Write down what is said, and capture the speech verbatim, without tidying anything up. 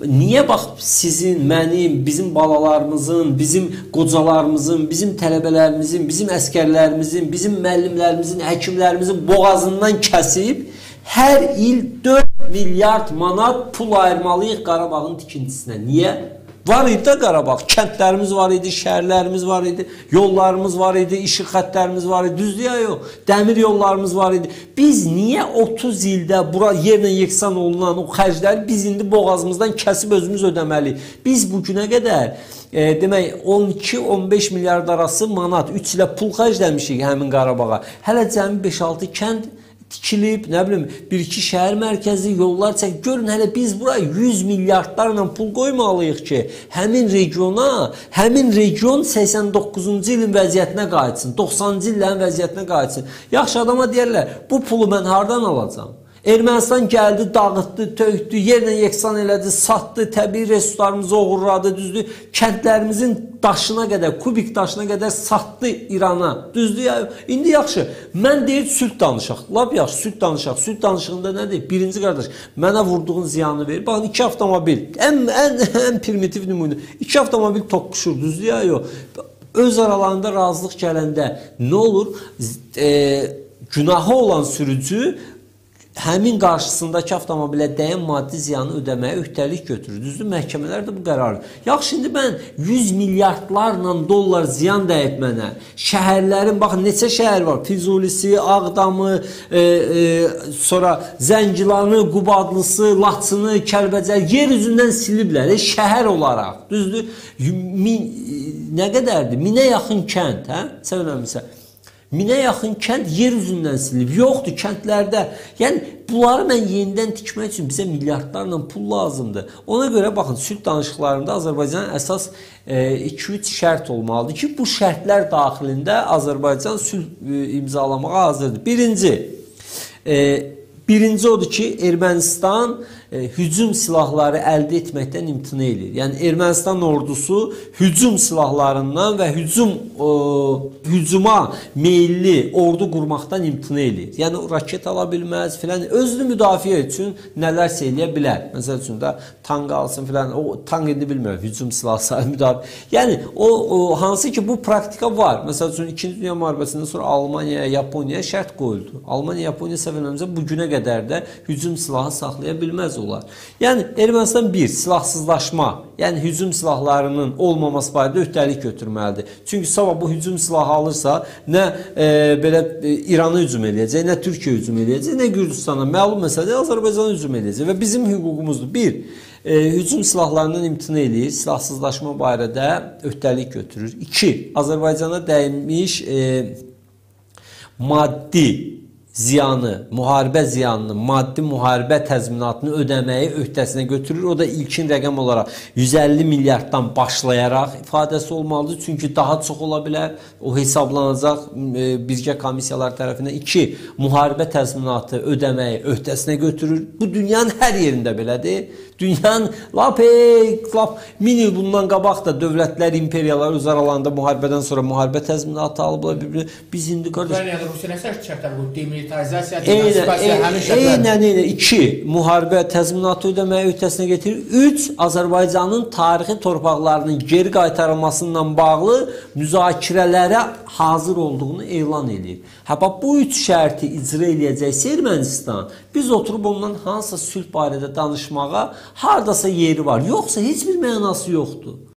Niyə bax sizin, mənim, bizim balalarımızın, bizim qocalarımızın, bizim tələbələrimizin, bizim əskərlərimizin, bizim müəllimlərimizin, həkimlərimizin boğazından kəsib hər il dörd milyard manat pul ayırmalıyıq Qarabağın tikintisinə? Niyə? Var idi də Qarabağ, kəndlərimiz var idi, şəhərlərimiz var idi, yollarımız var idi, işıq xəttlərimiz var idi, düzdür ya yox, dəmir yollarımız var idi. Biz niyə otuz ildə bura yerlə yeksan olunan o xərcləri biz indi boğazımızdan kəsib özümüz ödəməliyik? Biz bugünə qədər e, demək on iki on beş milyard arası manat, üç ilə pul xərcləmişik həmin Qarabağa. Hələ cəmi beş altı kənd tikilib, nə bilim, bir-iki şəhər mərkəzi yollar çək. Görün, hələ biz bura yüz milyardlarla pul qoymalıyıq ki, həmin regiona, həmin region səksən doqquzuncu ilin vəziyyətinə qayıtsın, doxsanıncı illərin vəziyyətinə qayıtsın. Yaxşı adama deyərlər, bu pulu mən hardan alacağım? Ermənistan gəldi, dağıtdı, tökdü, yerlə yeksan elədi, satdı, təbii resurslarımızı oğurladı, düzdür? Kəndlərimizin daşına qədər, kubik daşına qədər satdı İrana, düzdür ya? İndi yaxşı, mən deyir sülh danışaq, lap yaxşı, sülh danışaq. Sülh danışığında nədir? Birinci qardaş, mənə vurduğun ziyanı verir. Baxın, iki avtomobil, ən, ən, ən primitiv nümunə, iki avtomobil toqquşur, düzdür ya? Yox. Öz aralarında razılıq gələndə nə olur? E, günahı olan sürücü həmin qarşısındakı avtomobilə dəyən maddi ziyanı ödəməyə öhdəlik götürür. Düzdür, məhkəmələr də bu qərarı. Yaxşı, indi mən yüz milyardlarla dollar ziyan dəyib mənə. Şəhərlərin, baxın, neçə şəhər var? Füzulisi, Ağdamı, e, e, sonra Zəngilanı, Qubadlısı, Laçını, Kəlbəcər yer üzündən siliblər, e, şəhər olaraq. Düzdür, min, nə qədərdir? Minə yaxın kənd, hə? Səvələmirsə. Minə yaxın kənd yer üzündən silib. Yoxdur kəndlərdə. Yəni, bunları mən yenidən tikmək üçün bizə milyardlarla pul lazımdır. Ona görə, baxın, sülh danışıqlarında Azərbaycanın əsas iki üç şərt olmalıdır ki, bu şərtlər daxilində Azərbaycan sülh e, imzalamağa hazırdır. Birinci, e, birinci odur ki, Ermənistan e, hücum silahları əldə etməkdən imtina edir. Yəni, Ermənistan ordusu hücum silahlarından və hücum, e, hücuma meyilli ordu qurmaqdan imtina edir. Yəni, raket ala bilməz filan, özünü müdafiə üçün nələrsə eləyə bilər. Məsəl üçün də tank alsın filan, o tank indi bilmirəm, hücum silahı müdafiə. Yəni, o, o hansı ki, bu praktika var. Məsəl üçün, İkinci Dünya müharibəsindən sonra Almaniya, Yaponiya şərt qoyuldu. Almaniya, Yaponiya səfərlərimizə bu günə qədər də hücum silahı saxlaya bilməz olar. Yəni, Ermənistan bir, silahsızlaşma, yəni hücum silahlarının olmaması barədə öhdəlik götürməlidir. Çünki sabah bu hücum silahı alırsa, nə e, belə e, İran'a hücum eləyəcək, nə Türkiyə hücum eləyəcək, nə Gürcüstana, məlum məsələ Azərbaycana hücum eləyəcək və bizim hüququmuzdur. Bir, e, hücum silahlarından imtina eləyir, silahsızlaşma barədə öhdəlik götürür. İki, Azərbaycana dəymiş e, maddi ziyanı, müharibə ziyanını, maddi müharibə təzminatını ödəməyi öhdəsinə götürür. O da ilkin rəqəm olaraq yüz əlli milyarddan başlayaraq ifadəsi olmalıdır. Çünki daha çox ola bilər. O hesablanacaq e, birgə komissiyalar tərəfindən. İki, müharibə təzminatı ödəməyi öhdəsinə götürür. Bu dünyanın hər yerində belədir. Dünyanın lap, ey, lap min il bundan qabaq da dövlətlər, imperiyalar öz aralarında müharibədən sonra müharibə təzminatı alıblar bir-birinə. Biz indi qardaş... Yəni, Rusiya nəsə şərtlər bu? Demilitarizasiya, demasifasiya, həmin şərtlər? Eynən, eynən. İki, müharibə təzminatı ödəməyi öhdəsinə getirir. Üç, Azərbaycanın tarixi torpaqlarının geri qaytarılmasından bağlı müzakirələrə hazır olduğunu elan edir. Hə, bax, bu üç şərti icra eləyəcəksə Ermənistan, biz oturub ondan hansısa sülh barədə danışmağa hardasa yeri var. Yoxsa heç bir mənası yoxdur.